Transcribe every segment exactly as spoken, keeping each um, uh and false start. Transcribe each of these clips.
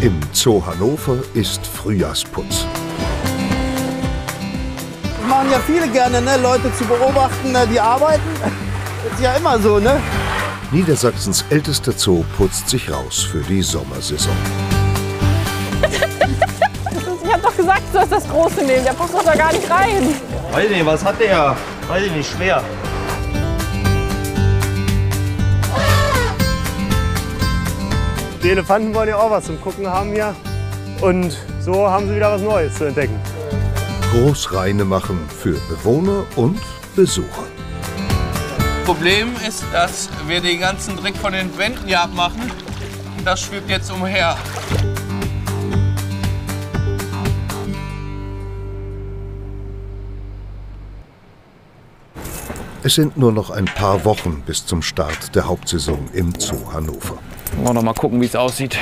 Im Zoo Hannover ist Frühjahrsputz. Das machen ja viele gerne, ne? Leute zu beobachten, die arbeiten. Das ist ja immer so, ne? Niedersachsens ältester Zoo putzt sich raus für die Sommersaison. Ich hab doch gesagt, du sollst das Große nehmen. Der passt doch da gar nicht rein. Weiß ich nicht, was hat der? Weiß ich nicht, schwer. Die Elefanten wollen ja auch was zum Gucken haben hier. Und so haben sie wieder was Neues zu entdecken. Großreine machen für Bewohner und Besucher. Problem ist, dass wir den ganzen Dreck von den Wänden hier abmachen. Und das schwebt jetzt umher. Es sind nur noch ein paar Wochen bis zum Start der Hauptsaison im Zoo Hannover. Wollen wir noch mal gucken, wie es aussieht.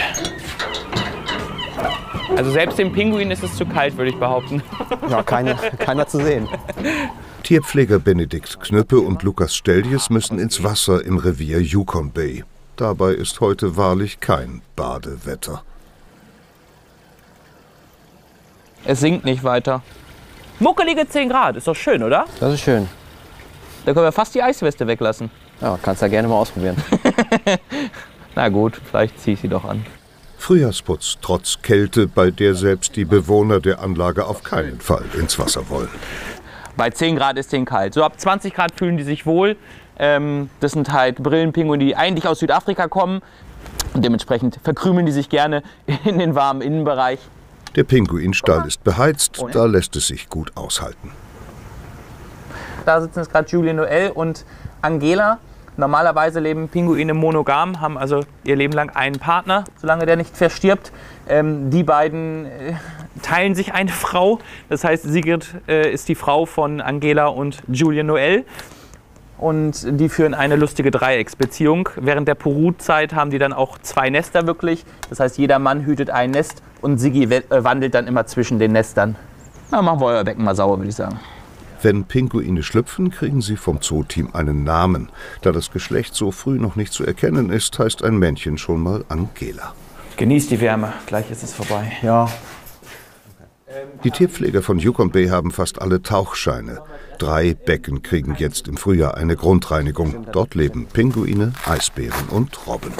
Also selbst dem Pinguin ist es zu kalt, würde ich behaupten. Ja, keine, keiner zu sehen. Tierpfleger Benedikt Knüppe und Lukas Steljes müssen ins Wasser im Revier Yukon Bay. Dabei ist heute wahrlich kein Badewetter. Es sinkt nicht weiter. Muckelige zehn Grad, ist doch schön, oder? Das ist schön. Da können wir fast die Eisweste weglassen. Ja, kannst ja gerne mal ausprobieren. Na gut, vielleicht ziehe ich sie doch an. Frühjahrsputz trotz Kälte, bei der selbst die Bewohner der Anlage auf keinen Fall ins Wasser wollen. Bei zehn Grad ist denen kalt. So ab zwanzig Grad fühlen die sich wohl. Ähm, das sind halt Brillenpinguine, die eigentlich aus Südafrika kommen. Und dementsprechend verkrümeln die sich gerne in den warmen Innenbereich. Der Pinguinstall ist beheizt, da lässt es sich gut aushalten. Da sitzen jetzt gerade Julien Noel und Angela. Normalerweise leben Pinguine monogam, haben also ihr Leben lang einen Partner, solange der nicht verstirbt. Ähm, die beiden äh, teilen sich eine Frau. Das heißt, Sigrid äh, ist die Frau von Angela und Julien Noel. Und die führen eine lustige Dreiecksbeziehung. Während der Brutzeit haben die dann auch zwei Nester wirklich. Das heißt, jeder Mann hütet ein Nest und Siggi äh, wandelt dann immer zwischen den Nestern. Na, machen wir euer Becken mal sauber, würde ich sagen. Wenn Pinguine schlüpfen, kriegen sie vom Zoo-Team einen Namen. Da das Geschlecht so früh noch nicht zu erkennen ist, heißt ein Männchen schon mal Angela. Genießt die Wärme, gleich ist es vorbei. Ja. Die Tierpfleger von Yukon Bay haben fast alle Tauchscheine. Drei Becken kriegen jetzt im Frühjahr eine Grundreinigung. Dort leben Pinguine, Eisbären und Robben.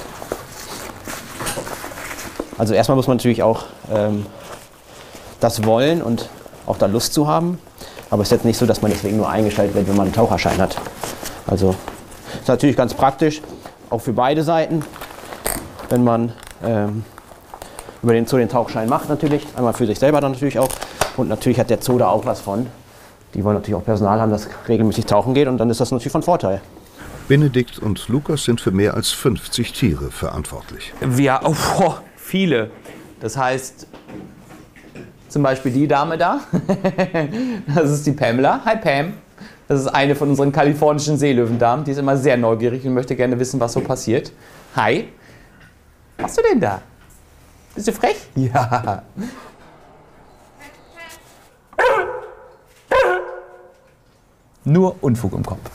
Also erstmal muss man natürlich auch ähm, das wollen und auch da Lust zu haben. Aber es ist jetzt nicht so, dass man deswegen nur eingestellt wird, wenn man einen Taucherschein hat. Also ist natürlich ganz praktisch, auch für beide Seiten, wenn man ähm, über den Zoo den Tauchschein macht natürlich. Einmal für sich selber dann natürlich auch. Und natürlich hat der Zoo da auch was von. Die wollen natürlich auch Personal haben, das regelmäßig tauchen geht. Und dann ist das natürlich von Vorteil. Benedikt und Lukas sind für mehr als fünfzig Tiere verantwortlich. Wir, oh, oh, viele. Das heißt, zum Beispiel die Dame da, das ist die Pamela. Hi Pam. Das ist eine von unseren kalifornischen Seelöwendamen. Die ist immer sehr neugierig und möchte gerne wissen, was so passiert. Hi. Was machst du denn da? Bist du frech? Ja. Nur Unfug im Kopf.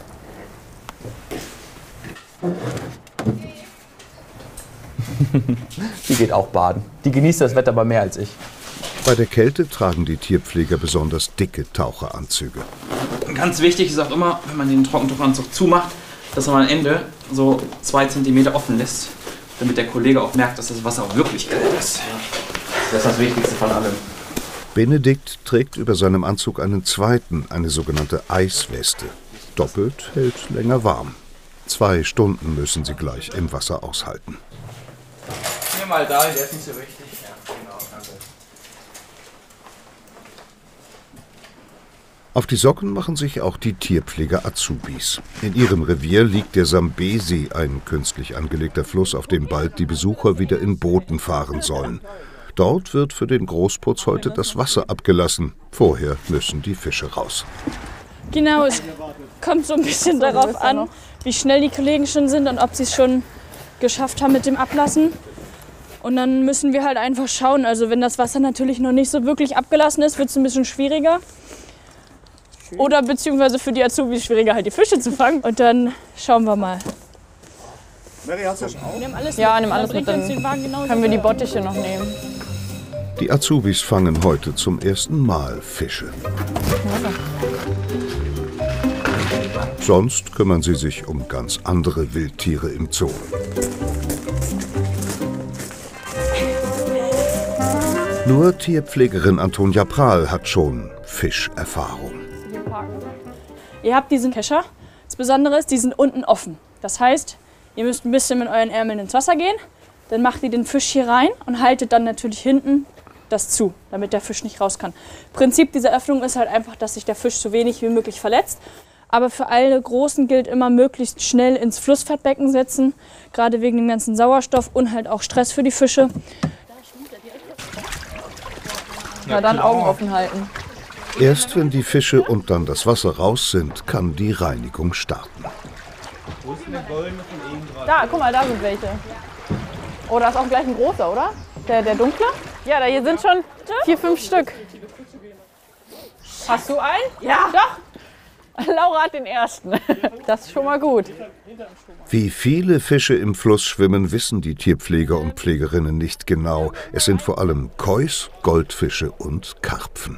Die geht auch baden. Die genießt das Wetter aber mehr als ich. Bei der Kälte tragen die Tierpfleger besonders dicke Taucheranzüge. Ganz wichtig ist auch immer, wenn man den Trockentauchanzug zumacht, dass man am Ende so zwei Zentimeter offen lässt, damit der Kollege auch merkt, dass das Wasser auch wirklich kalt ist. Das ist das Wichtigste von allem. Benedikt trägt über seinem Anzug einen zweiten, eine sogenannte Eisweste. Doppelt hält länger warm. Zwei Stunden müssen sie gleich im Wasser aushalten. Hier mal da, der ist nicht so wichtig. Ja, genau, danke. Auf die Socken machen sich auch die Tierpfleger Azubis. In ihrem Revier liegt der Sambesi, ein künstlich angelegter Fluss, auf dem bald die Besucher wieder in Booten fahren sollen. Dort wird für den Großputz heute das Wasser abgelassen. Vorher müssen die Fische raus. Genau, es kommt so ein bisschen darauf an, wie schnell die Kollegen schon sind und ob sie es schon geschafft haben mit dem Ablassen. Und dann müssen wir halt einfach schauen. Also wenn das Wasser natürlich noch nicht so wirklich abgelassen ist, wird es ein bisschen schwieriger. Oder beziehungsweise für die Azubis schwieriger, halt die Fische zu fangen. Und dann schauen wir mal. Mary, hast du das auch? Ja, nimm alles mit, dann können wir die Bottiche noch nehmen. Die Azubis fangen heute zum ersten Mal Fische. Sonst kümmern sie sich um ganz andere Wildtiere im Zoo. Nur Tierpflegerin Antonia Prahl hat schon Fischerfahrung. Ihr habt diesen Kescher. Das Besondere ist, die sind unten offen. Das heißt, ihr müsst ein bisschen mit euren Ärmeln ins Wasser gehen. Dann macht ihr den Fisch hier rein und haltet dann natürlich hinten das zu, damit der Fisch nicht raus kann. Prinzip dieser Öffnung ist halt einfach, dass sich der Fisch so wenig wie möglich verletzt. Aber für alle Großen gilt immer, möglichst schnell ins Flussfettbecken setzen. Gerade wegen dem ganzen Sauerstoff und halt auch Stress für die Fische. Na dann Augen offen halten. Erst wenn die Fische und dann das Wasser raus sind, kann die Reinigung starten. Da, guck mal, da sind welche. Oh, da ist auch gleich ein großer, oder? Der, der dunkle? Ja, da hier sind schon vier, fünf Stück. Hast du einen? Ja. Doch. Laura hat den ersten. Das ist schon mal gut. Wie viele Fische im Fluss schwimmen, wissen die Tierpfleger und Pflegerinnen nicht genau. Es sind vor allem Kois, Goldfische und Karpfen.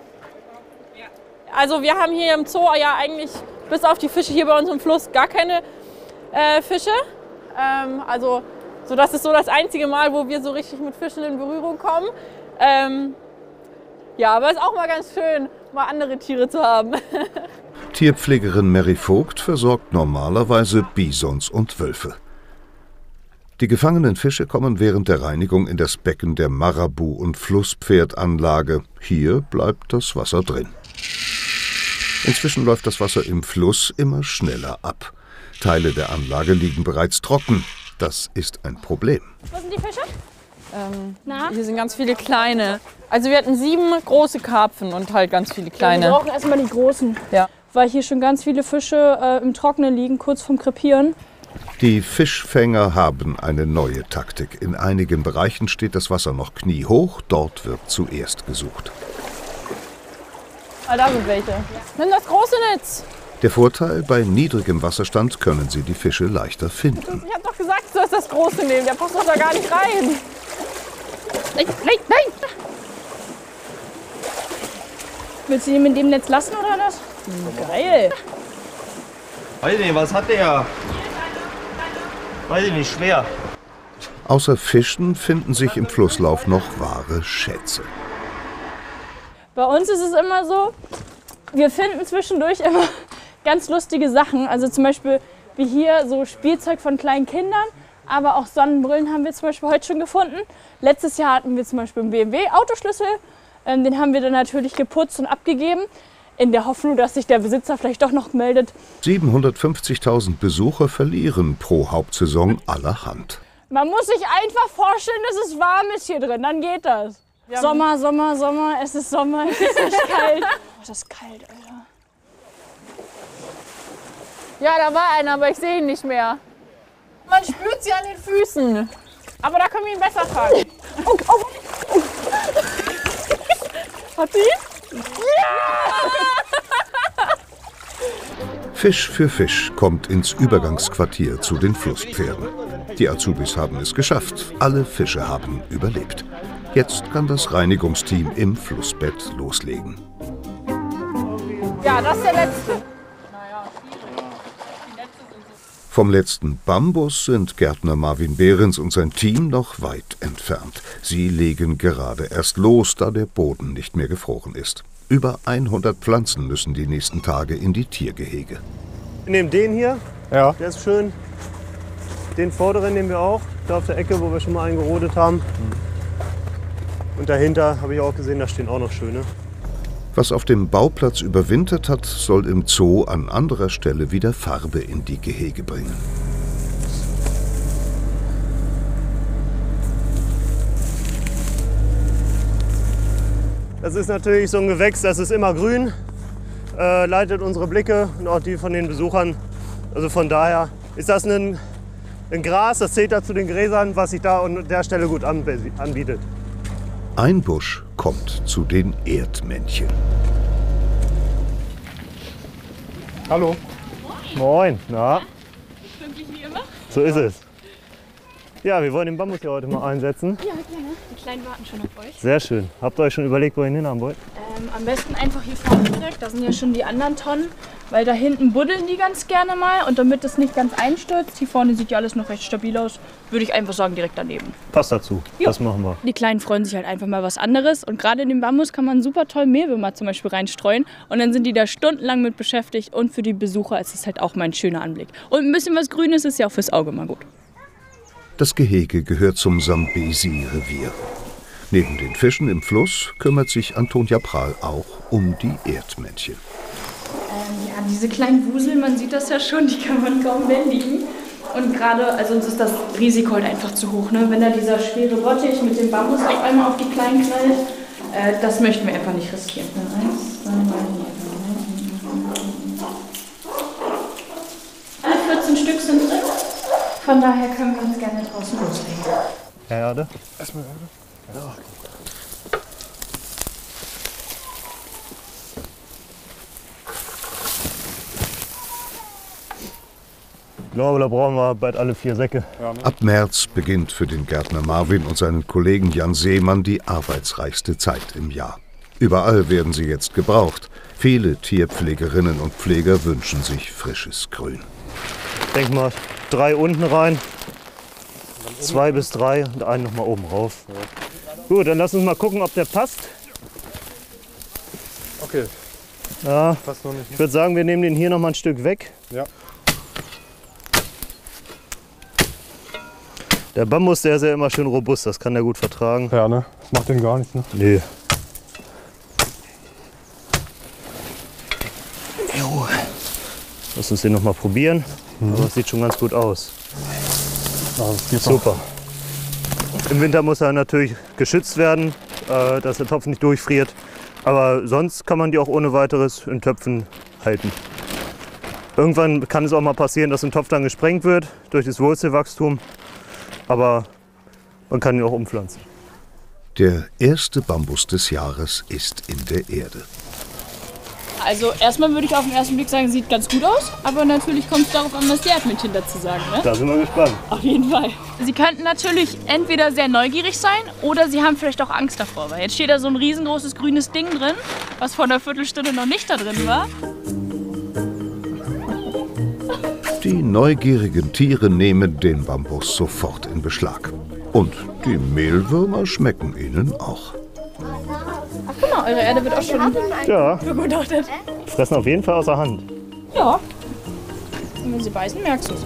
Also wir haben hier im Zoo ja eigentlich bis auf die Fische hier bei uns im Fluss gar keine äh, Fische. Ähm, also so, das ist so das einzige Mal, wo wir so richtig mit Fischen in Berührung kommen. Ähm, ja, aber es ist auch mal ganz schön, mal andere Tiere zu haben. Tierpflegerin Mary Vogt versorgt normalerweise Bisons und Wölfe. Die gefangenen Fische kommen während der Reinigung in das Becken der Marabu- und Flusspferdanlage. Hier bleibt das Wasser drin. Inzwischen läuft das Wasser im Fluss immer schneller ab. Teile der Anlage liegen bereits trocken. Das ist ein Problem. Wo sind die Fische? Ähm, Na? Hier sind ganz viele kleine. Also wir hatten sieben große Karpfen und halt ganz viele kleine. Ja, wir brauchen erstmal die großen. Ja. Weil hier schon ganz viele Fische äh, im Trockenen liegen, kurz vorm Krepieren. Die Fischfänger haben eine neue Taktik. In einigen Bereichen steht das Wasser noch kniehoch, dort wird zuerst gesucht. Ah, da sind welche. Nimm das große Netz. Der Vorteil, bei niedrigem Wasserstand können sie die Fische leichter finden. Ich hab doch gesagt, du sollst das große nehmen. Der passt doch da gar nicht rein. Nein, nein, nein. Willst du ihn mit dem Netz lassen oder was? Hm, geil. Weiß ich nicht, was hat der? Weiß ich nicht, schwer. Außer Fischen finden sich im Flusslauf noch wahre Schätze. Bei uns ist es immer so, wir finden zwischendurch immer ganz lustige Sachen. Also zum Beispiel wie hier so Spielzeug von kleinen Kindern, aber auch Sonnenbrillen haben wir zum Beispiel heute schon gefunden. Letztes Jahr hatten wir zum Beispiel einen B M W-Autoschlüssel. Ähm, den haben wir dann natürlich geputzt und abgegeben, in der Hoffnung, dass sich der Besitzer vielleicht doch noch meldet. siebenhundertfünfzigtausend Besucher verlieren pro Hauptsaison allerhand. Man muss sich einfach vorstellen, dass es warm ist hier drin, dann geht das. Sommer, Sommer, Sommer, es ist Sommer, es ist nicht kalt. Oh, das ist kalt, Alter. Ja, da war einer, aber ich sehe ihn nicht mehr. Man spürt sie an den Füßen. Aber da können wir ihn besser fangen. Oh, oh, oh. Hat sie? Ja! Fisch für Fisch kommt ins Übergangsquartier zu den Flusspferden. Die Azubis haben es geschafft. Alle Fische haben überlebt. Jetzt kann das Reinigungsteam im Flussbett loslegen. Ja, das ist der letzte. Vom letzten Bambus sind Gärtner Marvin Behrens und sein Team noch weit entfernt. Sie legen gerade erst los, da der Boden nicht mehr gefroren ist. Über hundert Pflanzen müssen die nächsten Tage in die Tiergehege. Wir nehmen den hier, Ja. der ist schön. Den vorderen nehmen wir auch, da auf der Ecke, wo wir schon mal einen gerodet haben. Und dahinter habe ich auch gesehen, da stehen auch noch schöne. Was auf dem Bauplatz überwintert hat, soll im Zoo an anderer Stelle wieder Farbe in die Gehege bringen. Das ist natürlich so ein Gewächs, das ist immer grün, äh, leitet unsere Blicke und auch die von den Besuchern. Also von daher ist das ein, ein Gras, das zählt da zu den Gräsern, was sich da an der Stelle gut anbietet. Ein Busch kommt zu den Erdmännchen. Hallo. Moin. Na? Pünktlich wie immer. So ist es. Ja, wir wollen den Bambus hier heute mal einsetzen. Ja, gerne. Kleinen warten schon auf euch. Sehr schön. Habt ihr euch schon überlegt, wo ihr hin haben wollt? Ähm, am besten einfach hier vorne direkt, da sind ja schon die anderen Tonnen, weil da hinten buddeln die ganz gerne mal und damit es nicht ganz einstürzt, hier vorne sieht ja alles noch recht stabil aus, würde ich einfach sagen, direkt daneben. Passt dazu, Jo. das machen wir. Die Kleinen freuen sich halt einfach mal was anderes und gerade in den Bambus kann man super toll Mehlwürmer zum Beispiel reinstreuen und dann sind die da stundenlang mit beschäftigt und für die Besucher ist es halt auch mal ein schöner Anblick. Und ein bisschen was Grünes ist ja auch fürs Auge mal gut. Das Gehege gehört zum Sambesi-Revier. Neben den Fischen im Fluss kümmert sich Antonia Prahl auch um die Erdmännchen. Ähm, ja, diese kleinen Wusel, man sieht das ja schon, die kann man kaum bändigen. Und gerade, also uns ist das Risiko halt einfach zu hoch, ne? Wenn da dieser schwere Bottich mit dem Bambus auf einmal auf die Kleinen knallt, äh, das möchten wir einfach nicht riskieren. Eins, zwei, drei, alle vierzehn Stück sind drin, von daher können wir uns gerne draußen loslegen. Herr Erde? Erstmal Erde. Ja. Ich glaube, da brauchen wir bald alle vier Säcke. Ab März beginnt für den Gärtner Marvin und seinen Kollegen Jan Seemann die arbeitsreichste Zeit im Jahr. Überall werden sie jetzt gebraucht. Viele Tierpflegerinnen und Pfleger wünschen sich frisches Grün. Ich denke mal, drei unten rein, zwei bis drei und einen noch mal oben rauf. Ja. Gut, dann lass uns mal gucken, ob der passt. Okay. Ja, passt noch nicht. Ich würde sagen, wir nehmen den hier noch mal ein Stück weg. Ja. Der Bambus, der ist ja immer schön robust, das kann der gut vertragen. Ja, ne? Das macht den gar nichts, ne? Nee. Jo. Lass uns den noch mal probieren. Mhm. Aber es sieht schon ganz gut aus. Ja, das geht super. Im Winter muss er natürlich geschützt werden, äh, dass der Topf nicht durchfriert. Aber sonst kann man die auch ohne weiteres in Töpfen halten. Irgendwann kann es auch mal passieren, dass ein Topf dann gesprengt wird durch das Wurzelwachstum. Aber man kann ihn auch umpflanzen. Der erste Bambus des Jahres ist in der Erde. Also erstmal würde ich auf den ersten Blick sagen, sieht ganz gut aus, aber natürlich kommt es darauf an, was die Erdmännchen dazu sagen. Ne? Da sind wir gespannt. Auf jeden Fall. Sie könnten natürlich entweder sehr neugierig sein oder sie haben vielleicht auch Angst davor, weil jetzt steht da so ein riesengroßes grünes Ding drin, was vor einer Viertelstunde noch nicht da drin war. Die neugierigen Tiere nehmen den Bambus sofort in Beschlag. Und die Mehlwürmer schmecken ihnen auch. Ach guck mal, eure Erde wird auch schon ja. begutachtet. Fressen auf jeden Fall aus der Hand. Ja. Und wenn sie beißen, merkst du es.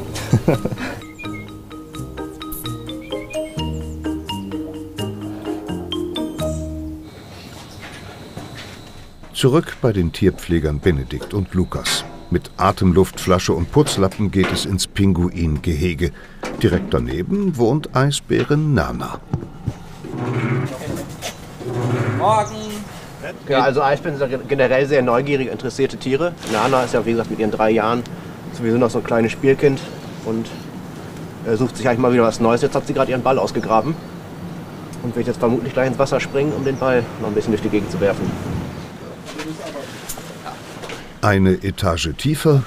Zurück bei den Tierpflegern Benedikt und Lukas. Mit Atemluftflasche und Putzlappen geht es ins Pinguingehege. Direkt daneben wohnt Eisbärin Nana. Morgen. Ja, also Eisbären sind generell sehr neugierig, interessierte Tiere. Nana ist ja, wie gesagt, mit ihren drei Jahren sowieso noch so ein kleines Spielkind und äh, sucht sich eigentlich mal wieder was Neues. Jetzt hat sie gerade ihren Ball ausgegraben und wird jetzt vermutlich gleich ins Wasser springen, um den Ball noch ein bisschen durch die Gegend zu werfen. Eine Etage tiefer,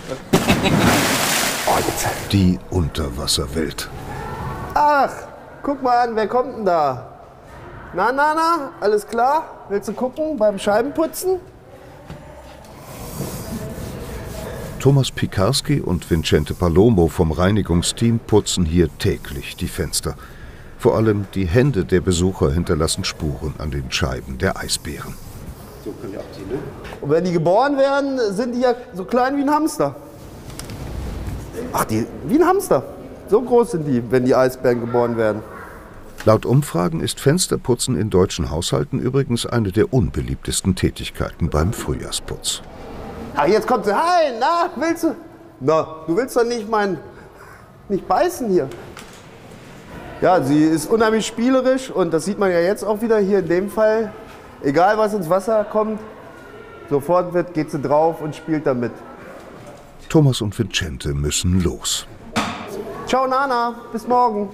die Unterwasserwelt. Ach, guck mal an, wer kommt denn da? Na, na, na, alles klar? Willst du gucken beim Scheibenputzen? Thomas Pikarski und Vincente Palomo vom Reinigungsteam putzen hier täglich die Fenster. Vor allem die Hände der Besucher hinterlassen Spuren an den Scheiben der Eisbären. So können die abziehen, ne? Und wenn die geboren werden, sind die ja so klein wie ein Hamster. Ach, die, wie ein Hamster. So groß sind die, wenn die Eisbären geboren werden. Laut Umfragen ist Fensterputzen in deutschen Haushalten übrigens eine der unbeliebtesten Tätigkeiten beim Frühjahrsputz. Ach, jetzt kommt sie. Hi, na, willst du? Na, du willst doch nicht mein, nicht beißen hier. Ja, sie ist unheimlich spielerisch und das sieht man ja jetzt auch wieder hier in dem Fall. Egal, was ins Wasser kommt, sofort wird, geht sie drauf und spielt damit. Thomas und Vincente müssen los. Ciao, Nana. Bis morgen.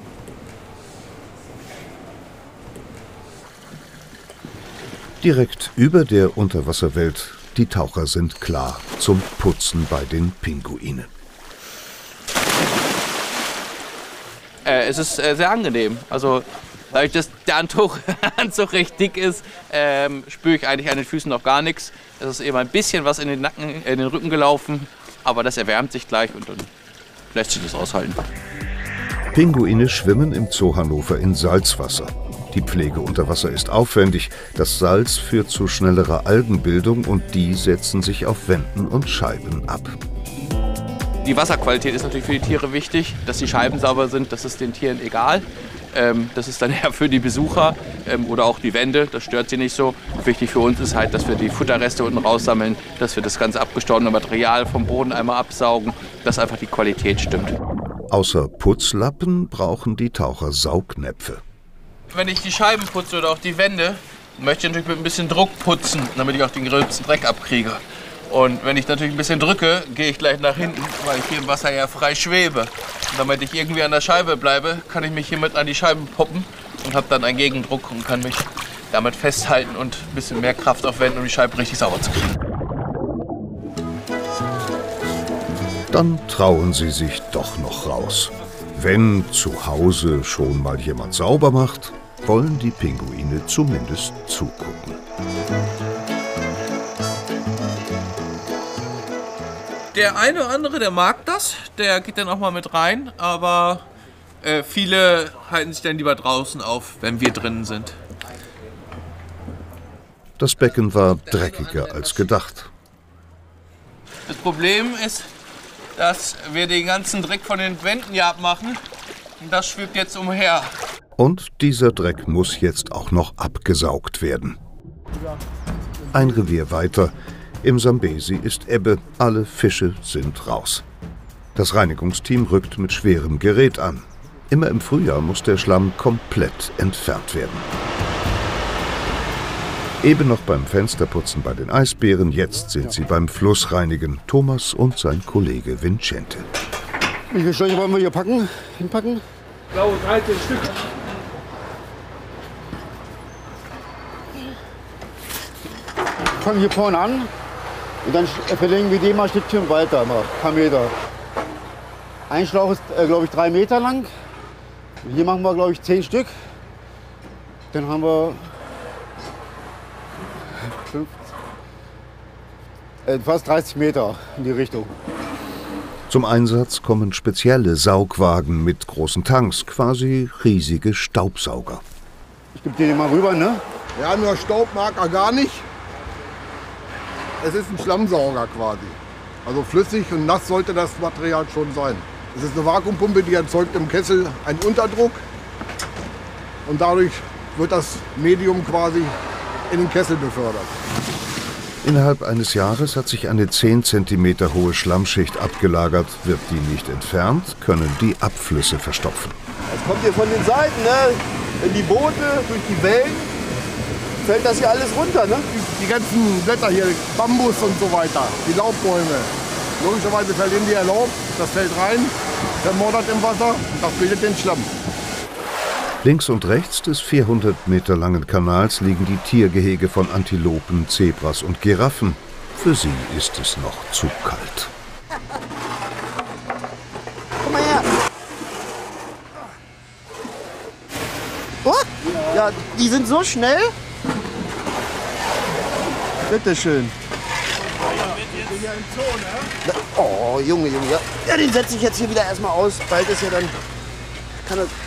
Direkt über der Unterwasserwelt, die Taucher sind klar zum Putzen bei den Pinguinen. Äh, es ist äh, sehr angenehm. Also Dadurch, dass der Anzug, Anzug recht dick ist, ähm, spüre ich eigentlich an den Füßen noch gar nichts. Es ist eben ein bisschen was in den Nacken, in den Rücken gelaufen, aber das erwärmt sich gleich und dann lässt sich das aushalten. Pinguine schwimmen im Zoo Hannover in Salzwasser. Die Pflege unter Wasser ist aufwendig. Das Salz führt zu schnellerer Algenbildung und die setzen sich auf Wänden und Scheiben ab. Die Wasserqualität ist natürlich für die Tiere wichtig. Dass die Scheiben sauber sind, das ist den Tieren egal. Ähm, das ist dann eher für die Besucher ähm, oder auch die Wände, das stört sie nicht so. Wichtig für uns ist halt, dass wir die Futterreste unten raussammeln, dass wir das ganze abgestorbene Material vom Boden einmal absaugen, dass einfach die Qualität stimmt. Außer Putzlappen brauchen die Taucher Saugnäpfe. Wenn ich die Scheiben putze oder auch die Wände, möchte ich natürlich mit ein bisschen Druck putzen, damit ich auch den gröbsten Dreck abkriege. Und wenn ich natürlich ein bisschen drücke, gehe ich gleich nach hinten, weil ich hier im Wasser ja frei schwebe. Und damit ich irgendwie an der Scheibe bleibe, kann ich mich hiermit an die Scheiben poppen und habe dann einen Gegendruck und kann mich damit festhalten und ein bisschen mehr Kraft aufwenden, um die Scheibe richtig sauber zu kriegen. Dann trauen sie sich doch noch raus. Wenn zu Hause schon mal jemand sauber macht, wollen die Pinguine zumindest zugucken. Der eine oder andere, der mag das, der geht dann auch mal mit rein, aber äh, viele halten sich dann lieber draußen auf, wenn wir drinnen sind. Das Becken war dreckiger als gedacht. Das Problem ist, dass wir den ganzen Dreck von den Wänden ja abmachen und das schwebt jetzt umher. Und dieser Dreck muss jetzt auch noch abgesaugt werden. Ein Revier weiter. Im Sambesi ist Ebbe, alle Fische sind raus. Das Reinigungsteam rückt mit schwerem Gerät an. Immer im Frühjahr muss der Schlamm komplett entfernt werden. Eben noch beim Fensterputzen bei den Eisbären, jetzt sind sie beim Flussreinigen. Thomas und sein Kollege Vincente. Wie viele Schläuche wollen wir hier packen? Hinpacken? Ich glaube dreizehn Stück. Fangen hier vorne an und dann verlängern wir den mal ein Stückchen weiter, mal ein paar Meter. Ein Schlauch ist, äh, glaube ich, drei Meter lang. Und hier machen wir, glaube ich, zehn Stück. Dann haben wir fünf, äh, fast dreißig Meter in die Richtung. Zum Einsatz kommen spezielle Saugwagen mit großen Tanks, quasi riesige Staubsauger. Ich gebe dir den mal rüber, ne? Ja, nur Staub mag er gar nicht. Es ist ein Schlammsauger quasi. Also flüssig und nass sollte das Material schon sein. Es ist eine Vakuumpumpe, die erzeugt im Kessel einen Unterdruck. Und dadurch wird das Medium quasi in den Kessel befördert. Innerhalb eines Jahres hat sich eine zehn Zentimeter hohe Schlammschicht abgelagert. Wird die nicht entfernt, können die Abflüsse verstopfen. Es kommt hier von den Seiten, ne? In die Boote, durch die Wellen. Fällt das hier alles runter, ne? Die, die ganzen Blätter hier, Bambus und so weiter, die Laubbäume. Logischerweise verlieren die ihr Laub, das fällt rein, vermodert im Wasser und das bildet den Schlamm. Links und rechts des vierhundert Meter langen Kanals liegen die Tiergehege von Antilopen, Zebras und Giraffen. Für sie ist es noch zu kalt. Komm mal her. Oh, ja, die sind so schnell. Bitte schön. Oh, Junge, Junge. Ja, ja den setze ich jetzt hier wieder erstmal aus. Bald ist ja dann. Kann das.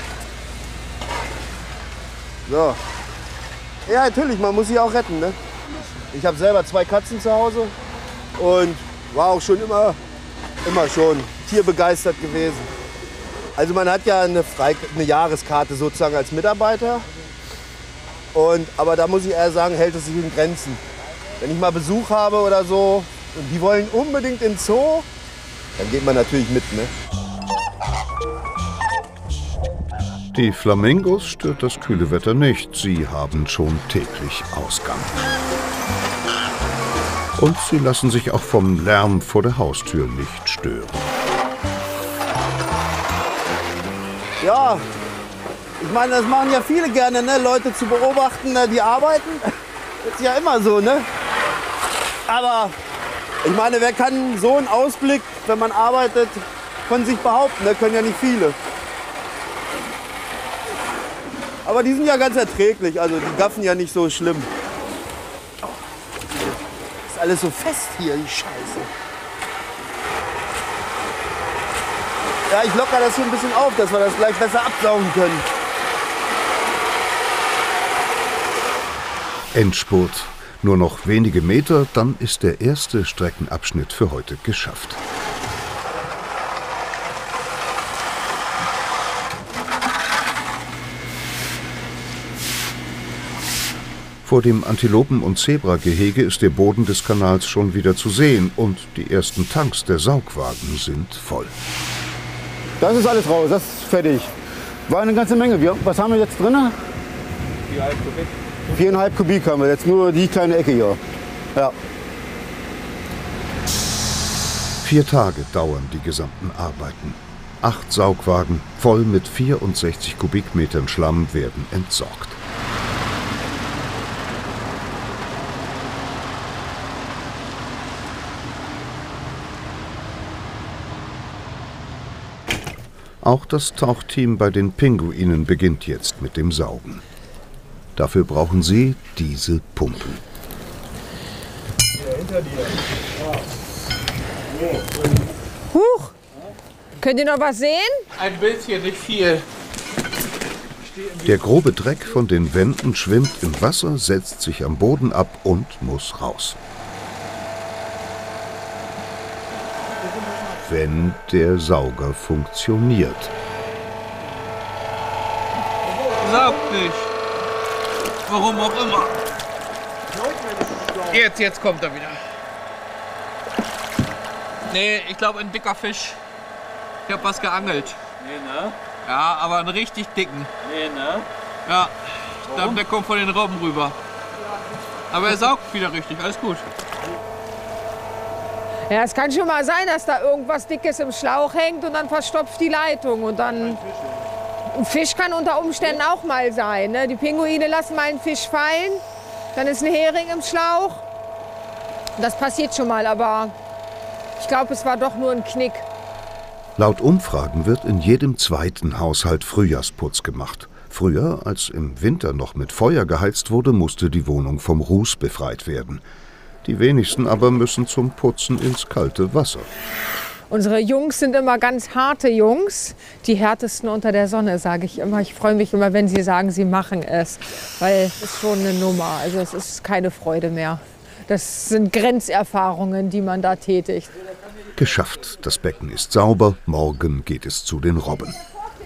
So. Ja, natürlich, man muss sie auch retten, ne? Ich habe selber zwei Katzen zu Hause und war auch schon immer, immer schon tierbegeistert gewesen. Also man hat ja eine, Freik- eine Jahreskarte sozusagen als Mitarbeiter. Und, aber da muss ich eher sagen, hält es sich in Grenzen. Wenn ich mal Besuch habe oder so und die wollen unbedingt ins Zoo, dann geht man natürlich mit, ne? Die Flamingos stört das kühle Wetter nicht. Sie haben schon täglich Ausgang. Und sie lassen sich auch vom Lärm vor der Haustür nicht stören. Ja, ich meine, das machen ja viele gerne, ne? Leute zu beobachten, ne? Die arbeiten. Das ist ja immer so, ne? Aber ich meine, wer kann so einen Ausblick, wenn man arbeitet, von sich behaupten? Ne? Können ja nicht viele. Aber die sind ja ganz erträglich, also die gaffen ja nicht so schlimm. Ist alles so fest hier, die Scheiße. Ja, ich locker das hier ein bisschen auf, dass wir das gleich besser absaugen können. Endspurt. Nur noch wenige Meter, dann ist der erste Streckenabschnitt für heute geschafft. Vor dem Antilopen- und Zebragehege ist der Boden des Kanals schon wieder zu sehen und die ersten Tanks der Saugwagen sind voll. Das ist alles raus, das ist fertig. War eine ganze Menge. Wir, was haben wir jetzt drin? Viereinhalb Kubik. Viereinhalb Kubik haben wir jetzt, nur die kleine Ecke hier. Ja. Vier Tage dauern die gesamten Arbeiten. Acht Saugwagen voll mit vierundsechzig Kubikmetern Schlamm werden entsorgt. Auch das Tauchteam bei den Pinguinen beginnt jetzt mit dem Saugen. Dafür brauchen sie diese Pumpen. Ja, hinter dir. Huch! Könnt ihr noch was sehen? Ein bisschen, nicht viel. Der grobe Dreck von den Wänden schwimmt im Wasser, setzt sich am Boden ab und muss raus. Wenn der Sauger funktioniert. Saugt nicht. Warum auch immer. Jetzt, jetzt kommt er wieder. Nee, ich glaube ein dicker Fisch. Ich habe was geangelt. Nee, ne? Ja, aber einen richtig dicken. Nee, ne? Ja, ich glaube, der kommt von den Robben rüber. Aber er saugt wieder richtig, alles gut. Ja, es kann schon mal sein, dass da irgendwas Dickes im Schlauch hängt und dann verstopft die Leitung. Und dann ein Fisch kann unter Umständen auch mal sein. Ne? Die Pinguine lassen mal einen Fisch fallen, dann ist ein Hering im Schlauch. Das passiert schon mal, aber ich glaube, es war doch nur ein Knick. Laut Umfragen wird in jedem zweiten Haushalt Frühjahrsputz gemacht. Früher, als im Winter noch mit Feuer geheizt wurde, musste die Wohnung vom Ruß befreit werden. Die wenigsten aber müssen zum Putzen ins kalte Wasser. Unsere Jungs sind immer ganz harte Jungs, die härtesten unter der Sonne, sage ich immer. Ich freue mich immer, wenn sie sagen, sie machen es, weil es ist schon eine Nummer. Also es ist keine Freude mehr. Das sind Grenzerfahrungen, die man da tätigt. Geschafft, das Becken ist sauber, morgen geht es zu den Robben.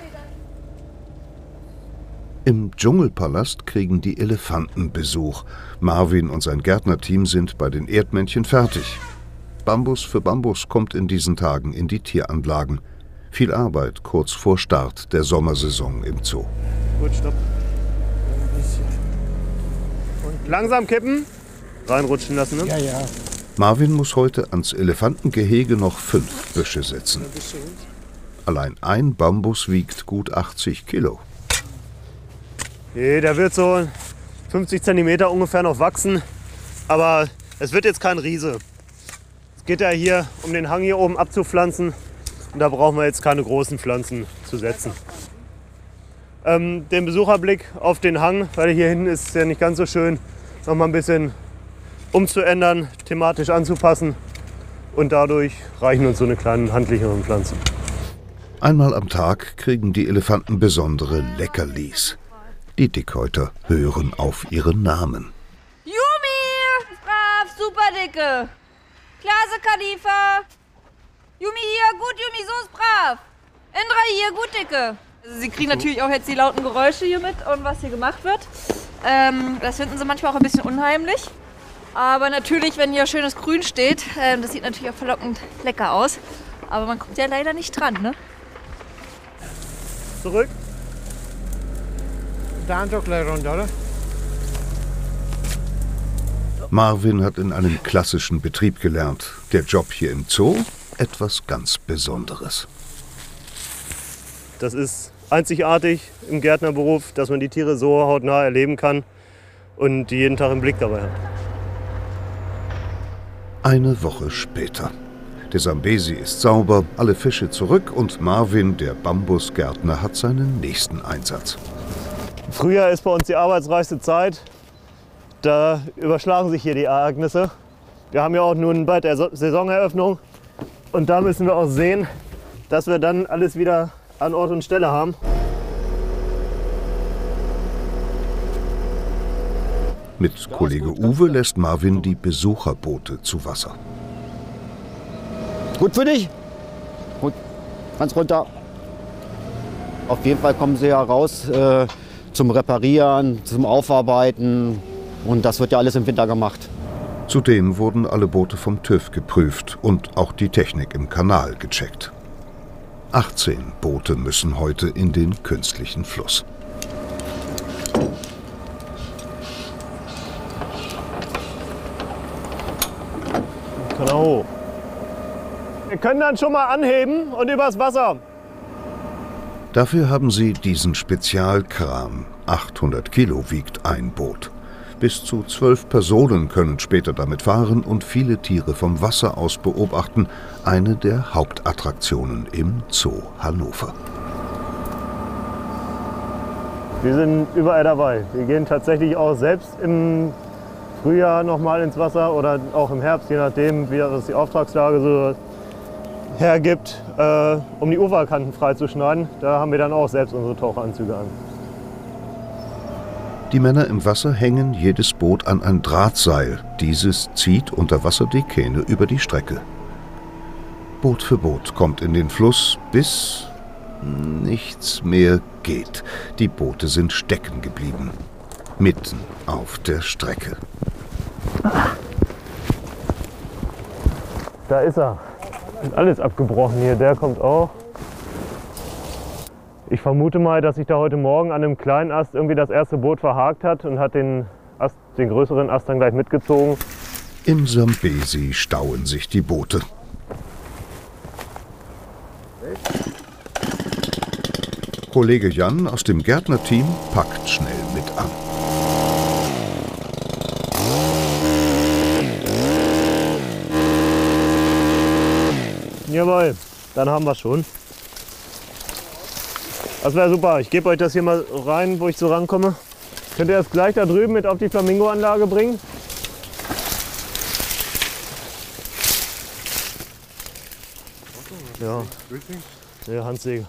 Im Dschungelpalast kriegen die Elefanten Besuch. Marvin und sein Gärtnerteam sind bei den Erdmännchen fertig. Bambus für Bambus kommt in diesen Tagen in die Tieranlagen. Viel Arbeit kurz vor Start der Sommersaison im Zoo. Gut, stopp. Und langsam kippen. Reinrutschen lassen, ne? Ja, ja. Marvin muss heute ans Elefantengehege noch fünf Büsche setzen. Allein ein Bambus wiegt gut achtzig Kilo. Okay, der wird so fünfzig Zentimeter ungefähr noch wachsen. Aber es wird jetzt kein Riese. Es geht ja hier, um den Hang hier oben abzupflanzen. Und da brauchen wir jetzt keine großen Pflanzen zu setzen. Ähm, den Besucherblick auf den Hang, weil hier hinten ist es ja nicht ganz so schön, noch mal ein bisschen umzuändern, thematisch anzupassen. Und dadurch reichen uns so eine kleine handlichere Pflanzen. Einmal am Tag kriegen die Elefanten besondere Leckerlis. Die Dickhäuter hören auf ihren Namen. Yumi! Brav, super dicke. Klasse, Khalifa. Yumi hier, gut, Yumi, so ist brav. Indra hier, gut, dicke. Also sie kriegen natürlich auch jetzt die lauten Geräusche hier mit und was hier gemacht wird. Ähm, das finden sie manchmal auch ein bisschen unheimlich. Aber natürlich, wenn hier schönes Grün steht, äh, das sieht natürlich auch verlockend lecker aus. Aber man kommt ja leider nicht dran, ne? Zurück. Marvin hat in einem klassischen Betrieb gelernt. Der Job hier im Zoo, etwas ganz Besonderes. Das ist einzigartig im Gärtnerberuf, dass man die Tiere so hautnah erleben kann und die jeden Tag im Blick dabei hat. Eine Woche später. Der Sambesi ist sauber, alle Fische zurück und Marvin, der Bambusgärtner, hat seinen nächsten Einsatz. Frühjahr ist bei uns die arbeitsreichste Zeit. Da überschlagen sich hier die Ereignisse. Wir haben ja auch nun bald der Saisoneröffnung. Und da müssen wir auch sehen, dass wir dann alles wieder an Ort und Stelle haben. Mit Kollege Uwe lässt Marvin die Besucherboote zu Wasser. Gut für dich? Gut, ganz runter. Auf jeden Fall kommen sie ja raus äh, zum Reparieren, zum Aufarbeiten. Und das wird ja alles im Winter gemacht. Zudem wurden alle Boote vom TÜV geprüft und auch die Technik im Kanal gecheckt. achtzehn Boote müssen heute in den künstlichen Fluss. Genau. Wir können dann schon mal anheben und übers Wasser. Dafür haben sie diesen Spezialkran. achthundert Kilo wiegt ein Boot. Bis zu zwölf Personen können später damit fahren und viele Tiere vom Wasser aus beobachten. Eine der Hauptattraktionen im Zoo Hannover. Wir sind überall dabei. Wir gehen tatsächlich auch selbst im Frühjahr noch mal ins Wasser oder auch im Herbst, je nachdem, wie das die Auftragslage so hergibt, äh, um die Uferkanten freizuschneiden. Da haben wir dann auch selbst unsere Taucheranzüge an. Die Männer im Wasser hängen jedes Boot an ein Drahtseil. Dieses zieht unter Wasser die Kähne über die Strecke. Boot für Boot kommt in den Fluss, bis nichts mehr geht. Die Boote sind stecken geblieben. Mitten auf der Strecke. Da ist er. Ist alles abgebrochen hier. Der kommt auch. Ich vermute mal, dass sich da heute Morgen an einem kleinen Ast irgendwie das erste Boot verhakt hat und hat den, Ast, den größeren Ast dann gleich mitgezogen. Im Sambesi stauen sich die Boote. Kollege Jan aus dem Gärtnerteam packt schnell mit an. Jawohl, dann haben wir es schon. Das wäre super. Ich gebe euch das hier mal rein, wo ich so rankomme. Könnt ihr das gleich da drüben mit auf die Flamingo-Anlage bringen? Ja, der Handsäge.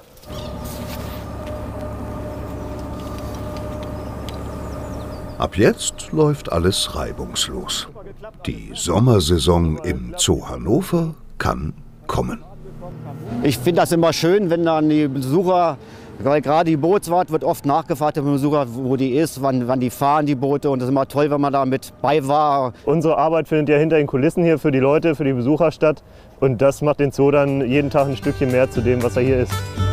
Ab jetzt läuft alles reibungslos. Die Sommersaison im Zoo Hannover kann kommen. Ich finde das immer schön, wenn dann die Besucher, weil gerade die Bootsfahrt wird oft nachgefragt vom Besucher, wo die ist, wann, wann die fahren, die Boote. Und das ist immer toll, wenn man da mit bei war. Unsere Arbeit findet ja hinter den Kulissen hier für die Leute, für die Besucher statt. Und das macht den Zoo dann jeden Tag ein Stückchen mehr zu dem, was er hier ist.